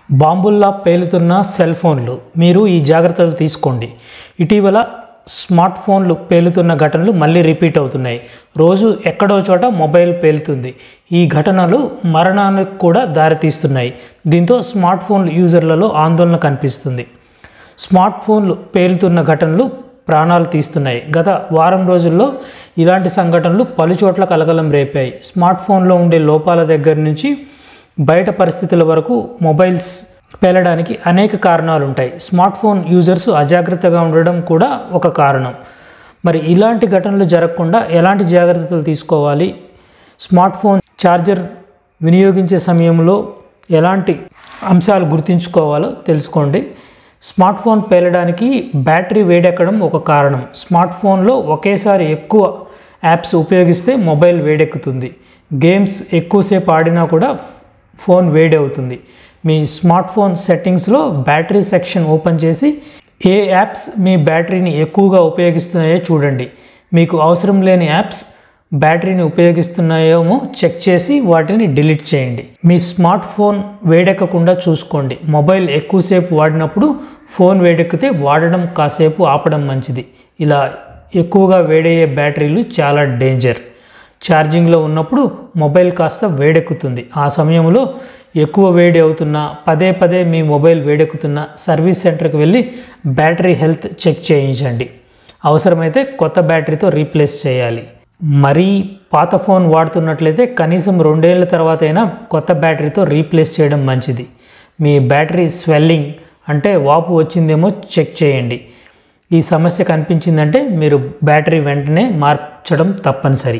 బాంబుల్లా పేలుతున్న cell ఫోన్లు మీరు ఈ జాగ్రత్తలు తీసుకోండి. ఇటీవల స్మార్ట్ ఫోన్లు పేలుతున్న ఘటనలు మళ్ళీ రిపీట్ అవుతున్నాయి. రోజు ఎక్కడో చోట మొబైల్ పేలుతుంది. ఈ ఘటనలు మరణానికి కూడా దారితీస్తున్నాయి. దీంతో స్మార్ట్ ఫోన్ యూజర్లలో ఆందోళన కనిపిస్తుంది. స్మార్ట్ ఫోన్లు పేలుతున్న ఘటనలు ప్రాణాలు తీస్తున్నాయి. గత వారం రోజుల్లో ఇలాంటి సంఘటనలు పలుచోట్ల కలకలం రేపాయి. స్మార్ట్ ఫోన్లో ఉండే లోపాల దగ్గర నుంచి బయట పరిస్థితుల వరకు మొబైల్స్ పేలడానికి అనేక కారణాలు ఉంటాయి. స్మార్ట్ ఫోన్ యూజర్స్ అజాగ్రత్తగా ఉండడం కూడా ఒక కారణం. మరి ఇలాంటి ఘటనలు జరగకుండా ఎలాంటి జాగ్రత్తలు తీసుకోవాలి, స్మార్ట్ ఫోన్ ఛార్జర్ వినియోగించే సమయంలో ఎలాంటి అంశాలు గుర్తుంచుకోవాలో తెలుసుకోండి. స్మార్ట్ ఫోన్ పేలడానికి బ్యాటరీ వేడెక్కడం ఒక కారణం. స్మార్ట్ ఫోన్లో ఒకేసారి ఎక్కువ యాప్స్ ఉపయోగిస్తే మొబైల్ వేడెక్కుతుంది. గేమ్స్ ఎక్కువసేపు ఆడినా కూడా ఫోన్ వేడి అవుతుంది. మీ స్మార్ట్ ఫోన్ సెట్టింగ్స్లో బ్యాటరీ సెక్షన్ ఓపెన్ చేసి ఏ యాప్స్ మీ బ్యాటరీని ఎక్కువగా ఉపయోగిస్తున్నాయో చూడండి. మీకు అవసరం లేని యాప్స్ బ్యాటరీని ఉపయోగిస్తున్నాయేమో చెక్ చేసి వాటిని డిలీట్ చేయండి. మీ స్మార్ట్ ఫోన్ వేడెక్కకుండా చూసుకోండి. మొబైల్ ఎక్కువసేపు వాడినప్పుడు ఫోన్ వేడెక్కితే వాడడం కాసేపు ఆపడం మంచిది. ఇలా ఎక్కువగా వేడయ్యే బ్యాటరీలు చాలా డేంజర్. ఛార్జింగ్లో ఉన్నప్పుడు మొబైల్ కాస్త వేడెక్కుతుంది. ఆ సమయంలో ఎక్కువ వేడి అవుతున్నా, పదే పదే మీ మొబైల్ వేడెక్కుతున్నా సర్వీస్ సెంటర్కి వెళ్ళి బ్యాటరీ హెల్త్ చెక్ చేయించండి. అవసరమైతే కొత్త బ్యాటరీతో రీప్లేస్ చేయాలి. మరీ పాత ఫోన్ వాడుతున్నట్లయితే కనీసం 2 ఏళ్ల తర్వాత అయినా కొత్త బ్యాటరీతో రీప్లేస్ చేయడం మంచిది. మీ బ్యాటరీ స్వెల్లింగ్ అంటే వాపు వచ్చిందేమో చెక్ చేయండి. ఈ సమస్య కనిపించిందంటే మీరు బ్యాటరీ వెంటనే మార్చడం తప్పనిసరి.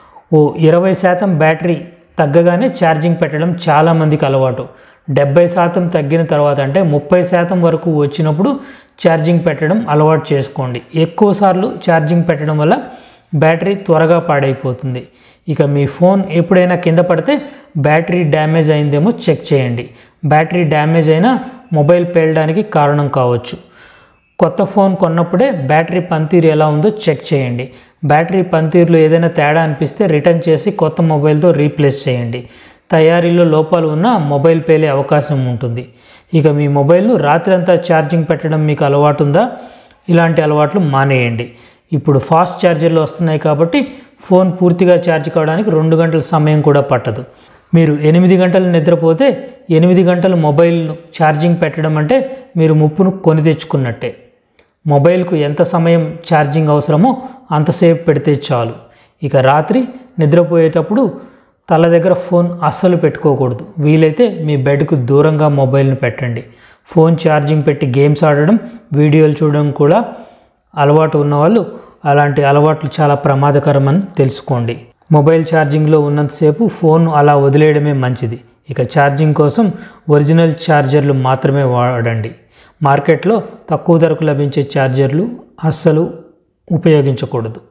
20% బ్యాటరీ తగ్గగానే ఛార్జింగ్ పెట్టడం చాలామందికి అలవాటు. 70% తగ్గిన తర్వాత అంటే 30% వరకు వచ్చినప్పుడు ఛార్జింగ్ పెట్టడం అలవాటు చేసుకోండి. ఎక్కువసార్లు ఛార్జింగ్ పెట్టడం వల్ల బ్యాటరీ త్వరగా పాడైపోతుంది. ఇక మీ ఫోన్ ఎప్పుడైనా కింద పడితే బ్యాటరీ డ్యామేజ్ అయిందేమో చెక్ చేయండి. బ్యాటరీ డ్యామేజ్ అయినా మొబైల్ పేలడానికి కారణం కావచ్చు. కొత్త ఫోన్ కొన్నప్పుడే బ్యాటరీ పనితీరు ఎలా ఉందో చెక్ చేయండి. బ్యాటరీ పనితీరులో ఏదైనా తేడా అనిపిస్తే రిటర్న్ చేసి కొత్త మొబైల్తో రీప్లేస్ చేయండి. తయారీలో లోపాలు ఉన్నా మొబైల్ పేలే అవకాశం ఉంటుంది. ఇక మీ మొబైల్ను రాత్రంతా ఛార్జింగ్ పెట్టడం మీకు అలవాటు ఉందా? ఇలాంటి అలవాట్లు మానేయండి. ఇప్పుడు ఫాస్ట్ ఛార్జర్లు వస్తున్నాయి కాబట్టి ఫోన్ పూర్తిగా ఛార్జ్ కావడానికి 2 గంటల సమయం కూడా పట్టదు. మీరు 8 గంటలు నిద్రపోతే 8 గంటలు మొబైల్ను ఛార్జింగ్ పెట్టడం అంటే మీరు ముప్పును కొని తెచ్చుకున్నట్టే. మొబైల్కు ఎంత సమయం ఛార్జింగ్ అవసరమో అంతసేపు పెడితే చాలు. ఇక రాత్రి నిద్రపోయేటప్పుడు తల దగ్గర ఫోన్ అస్సలు పెట్టుకోకూడదు. వీలైతే మీ బెడ్కు దూరంగా మొబైల్ను పెట్టండి. ఫోన్ ఛార్జింగ్ పెట్టి గేమ్స్ ఆడడం, వీడియోలు చూడడం కూడా అలవాటు ఉన్నవాళ్ళు అలాంటి అలవాట్లు చాలా ప్రమాదకరమని తెలుసుకోండి. మొబైల్ ఛార్జింగ్లో ఉన్నంతసేపు ఫోన్ అలా వదిలేయడమే మంచిది. ఇక ఛార్జింగ్ కోసం ఒరిజినల్ ఛార్జర్లు మాత్రమే వాడండి. మార్కెట్లో తక్కువ ధరకు లభించే ఛార్జర్లు అస్సలు ఉపయోగించకూడదు.